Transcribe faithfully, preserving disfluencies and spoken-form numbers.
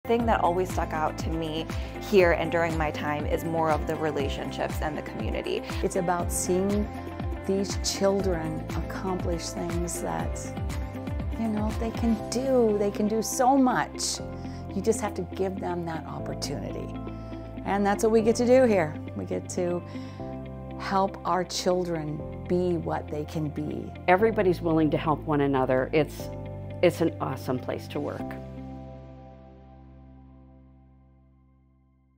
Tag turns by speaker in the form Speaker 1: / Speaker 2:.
Speaker 1: thing that always stuck out to me here and during my time is more of the relationships and the community.
Speaker 2: It's about seeing these children accomplish things that, you know, they can do. They can do so much. You just have to give them that opportunity. And that's what we get to do here. We get to help our children be what they can be.
Speaker 3: Everybody's willing to help one another. It's, it's an awesome place to work.